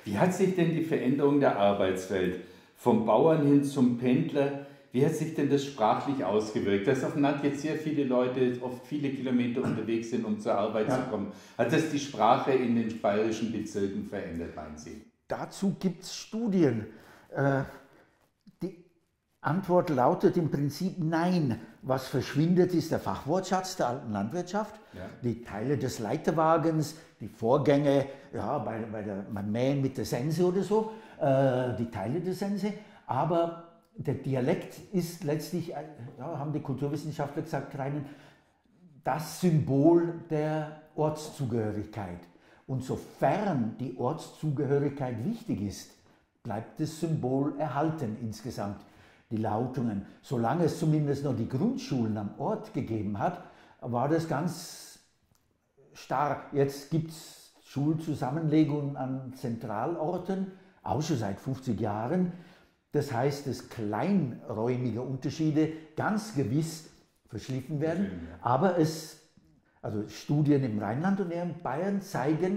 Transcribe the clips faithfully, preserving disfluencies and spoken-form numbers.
Wie hat sich denn die Veränderung der Arbeitswelt vom Bauern hin zum Pendler, wie hat sich denn das sprachlich ausgewirkt? Dass auf dem Land jetzt sehr viele Leute oft viele Kilometer unterwegs sind, um zur Arbeit Ja. zu kommen. Hat das die Sprache in den bayerischen Bezirken verändert, meinen Sie? Dazu gibt es Studien. Äh, die Antwort lautet im Prinzip nein. Was verschwindet, ist der Fachwortschatz der alten Landwirtschaft. Ja. Die Teile des Leiterwagens, die Vorgänge ja, bei, bei der, beim Mähen mit der Sense oder so, äh, die Teile der Sense. Aber der Dialekt ist letztlich, ja, haben die Kulturwissenschaftler gesagt, rein das Symbol der Ortszugehörigkeit. Und sofern die Ortszugehörigkeit wichtig ist, bleibt das Symbol erhalten insgesamt. Die Lautungen. Solange es zumindest noch die Grundschulen am Ort gegeben hat, war das ganz starr. Jetzt gibt es Schulzusammenlegungen an Zentralorten, auch schon seit fünfzig Jahren. Das heißt, dass kleinräumige Unterschiede ganz gewiss verschliffen werden. Aber es, also Studien im Rheinland und in Bayern zeigen,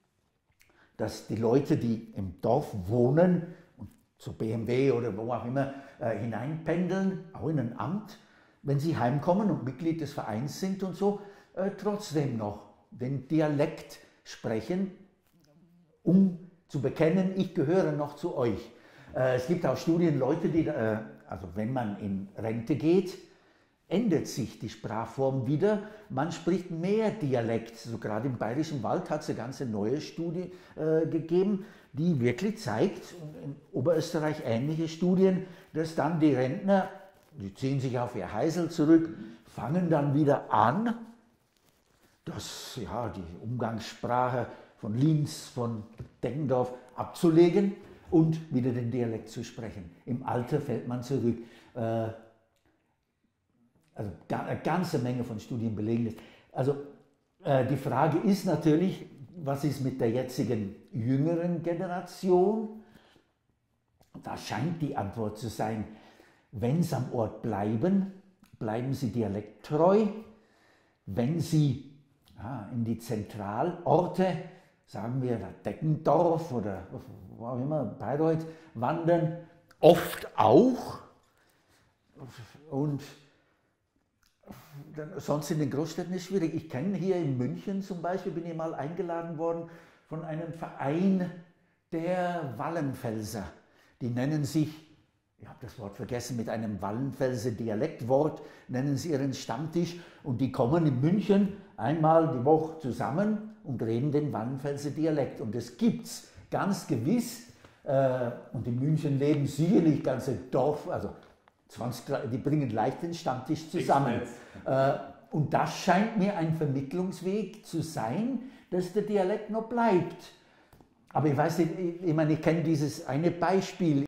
dass die Leute, die im Dorf wohnen und zu B M W oder wo auch immer äh, hineinpendeln, auch in ein Amt, wenn sie heimkommen und Mitglied des Vereins sind und so, äh, trotzdem noch den Dialekt sprechen, um zu bekennen, ich gehöre noch zu euch. Äh, es gibt auch Studien, Leute, die, äh, also wenn man in Rente geht, ändert sich die Sprachform wieder. Man spricht mehr Dialekt. So gerade im Bayerischen Wald hat es eine ganze neue Studie äh, gegeben, die wirklich zeigt, in Oberösterreich ähnliche Studien, dass dann die Rentner, die ziehen sich auf ihr Heisel zurück, fangen dann wieder an, das, ja, die Umgangssprache von Linz, von Deggendorf abzulegen und wieder den Dialekt zu sprechen. Im Alter fällt man zurück. Äh, Also eine ganze Menge von Studien belegen das. Also äh, die Frage ist natürlich, was ist mit der jetzigen jüngeren Generation? Da scheint die Antwort zu sein, wenn sie am Ort bleiben, bleiben sie dialekttreu. Wenn sie ja, in die Zentralorte, sagen wir Deggendorf oder wo auch immer, Bayreuth, wandern, oft auch. Und sonst in den Großstädten ist es schwierig. Ich kenne hier in München zum Beispiel, bin ich mal eingeladen worden von einem Verein der Wallenfelser. Die nennen sich, ich habe das Wort vergessen, mit einem Wallenfelser Dialektwort, nennen sie ihren Stammtisch und die kommen in München einmal die Woche zusammen und reden den Wallenfelser Dialekt. Und das gibt es ganz gewiss. Und in München leben sicherlich ganze Dorf, also zwanzig, die bringen leicht den Stammtisch zusammen. Und das scheint mir ein Vermittlungsweg zu sein, dass der Dialekt noch bleibt. Aber ich weiß nicht, ich meine, ich kenne dieses eine Beispiel.